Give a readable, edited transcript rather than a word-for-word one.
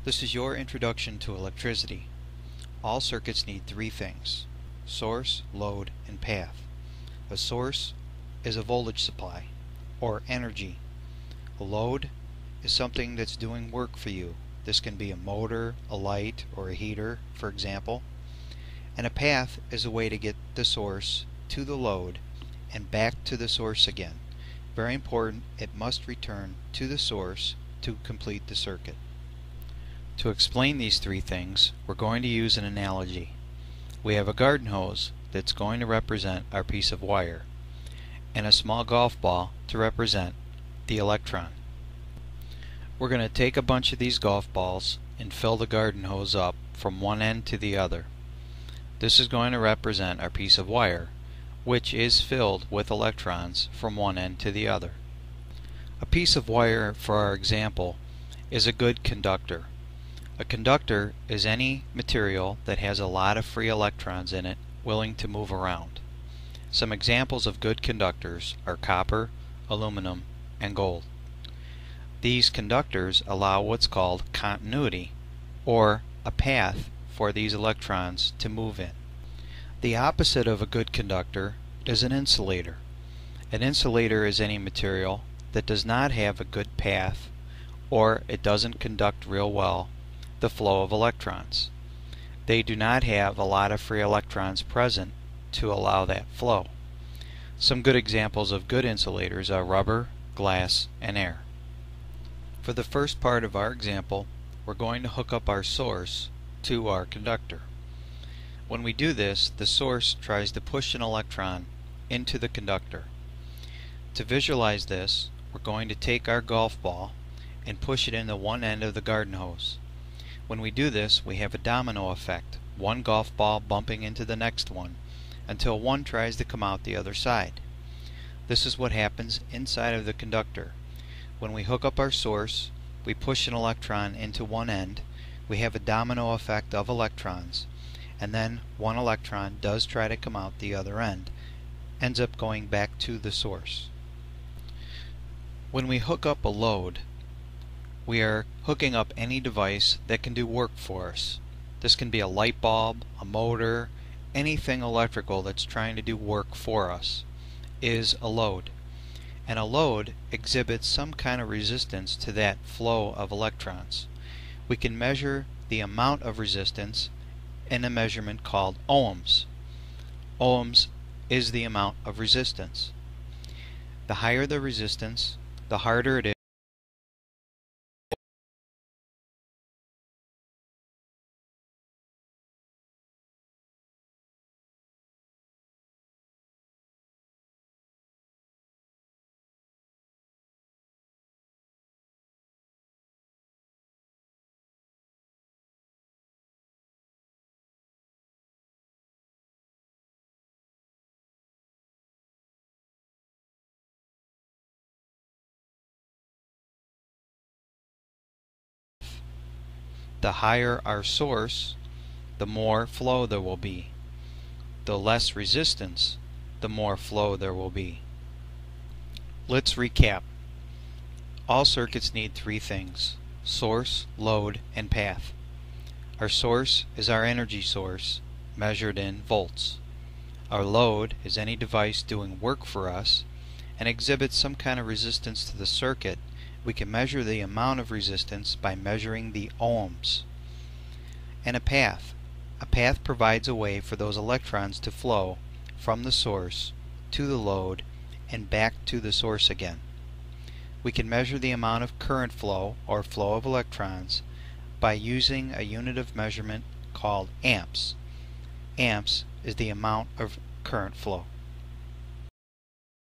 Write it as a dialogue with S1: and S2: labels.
S1: This is your introduction to electricity. All circuits need three things: source, load, and path. A source is a voltage supply, or energy. A load is something that's doing work for you. This can be a motor, a light, or a heater, for example. And a path is a way to get the source to the load and back to the source again. Very important, it must return to the source to complete the circuit. To explain these three things, we're going to use an analogy. We have a garden hose that's going to represent our piece of wire, and a small golf ball to represent the electron. We're going to take a bunch of these golf balls and fill the garden hose up from one end to the other. This is going to represent our piece of wire, which is filled with electrons from one end to the other. A piece of wire, for our example, is a good conductor. A conductor is any material that has a lot of free electrons in it willing to move around. Some examples of good conductors are copper, aluminum, and gold. These conductors allow what's called continuity, or a path for these electrons to move in. The opposite of a good conductor is an insulator. An insulator is any material that does not have a good path, or it doesn't conduct real well the flow of electrons. They do not have a lot of free electrons present to allow that flow. Some good examples of good insulators are rubber, glass, and air. For the first part of our example, we're going to hook up our source to our conductor. When we do this, the source tries to push an electron into the conductor. To visualize this, we're going to take our golf ball and push it into one end of the garden hose. When we do this, we have a domino effect, one golf ball bumping into the next one until one tries to come out the other side. This is what happens inside of the conductor. When we hook up our source, we push an electron into one end, we have a domino effect of electrons, and then one electron does try to come out the other end, ends up going back to the source. When we hook up a load, we are hooking up any device that can do work for us. This can be a light bulb, a motor, anything electrical that's trying to do work for us is a load. And a load exhibits some kind of resistance to that flow of electrons. We can measure the amount of resistance in a measurement called ohms. Ohms is the amount of resistance. The higher the resistance, the harder it is. The higher our source, the more flow there will be. The less resistance, the more flow there will be. Let's recap. All circuits need three things: source, load, and path. Our source is our energy source, measured in volts. Our load is any device doing work for us and exhibits some kind of resistance to the circuit. We can measure the amount of resistance by measuring the ohms. And a path. A path provides a way for those electrons to flow from the source to the load and back to the source again. We can measure the amount of current flow, or flow of electrons, by using a unit of measurement called amps. Amps is the amount of current flow.